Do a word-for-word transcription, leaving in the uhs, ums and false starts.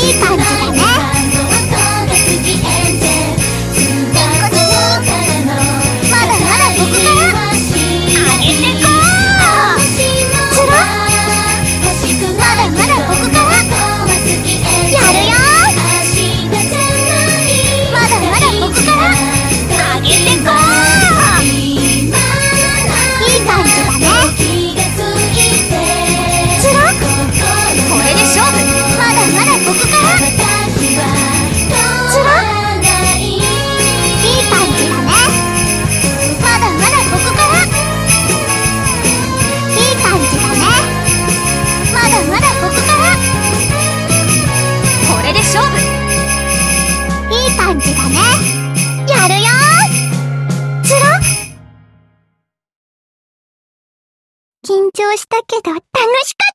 い感じだね。まだまだここから上げてこう。つらまだまだここからやるよ。まだまだここから上げてこう。いい感じだね。つらこれで勝負。まだまだここからつらいい感じだね。まだまだここからいい感じだね。まだまだここからこれで勝負。いい感じだね。やるよ。つら緊張したけど楽しかった。